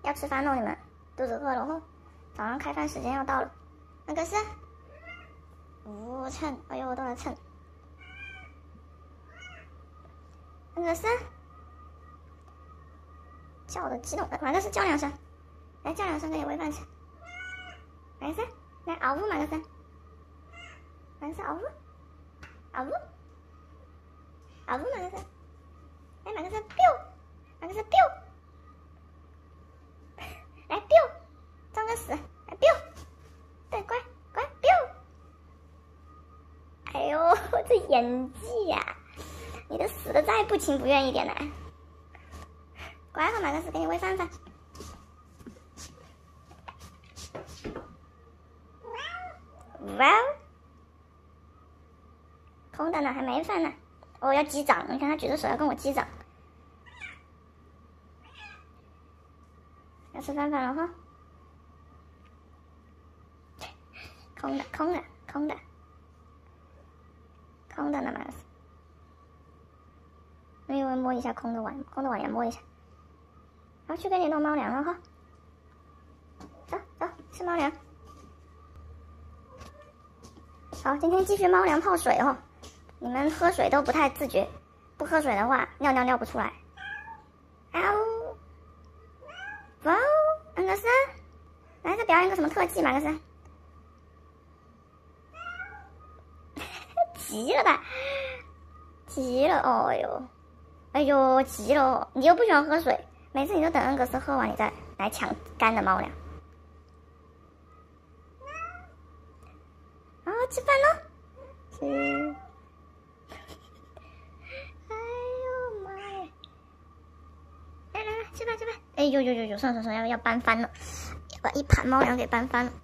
要吃饭喽，你们肚子饿了吼，早上开饭时间要到了。那个是5称，哎呦，我都来称。那个是叫的激动，马克思叫2声，来叫2声给你喂饭吃。马克思，来嗷呜，马克思，马克思嗷呜，嗷呜，嗷呜，马克思，来马克思 biu， 马克思 biu。来 biu， 装个死，来 biu， 对，乖乖 biu。哎呦，这演技呀，你的死的再不情不愿一点来。乖了，马克思，给你喂饭饭。哇哦，空的呢，还没饭呢。哦，要击掌，你看他举着手要跟我击掌。要吃饭饭了哈。空的，空的，空的，空的呢，马克思。我以为摸一下空的碗，空的碗也摸一下。然后去给你弄猫粮了哈。走走，吃猫粮。好，今天继续猫粮泡水哦。你们喝水都不太自觉，不喝水的话，尿不出来。嗷呜！哇哦，马克思，来再表演个什么特技，马克思？急了吧？急了，哦呦，哎呦，急了哦！你又不喜欢喝水，每次你都等恩格斯喝完，你再来抢干的猫粮。啊，吃饭喽！吃。哎呦妈呀！来来来，吃饭吃饭！哎呦，算了，要搬翻了，把一盘猫粮给搬翻了。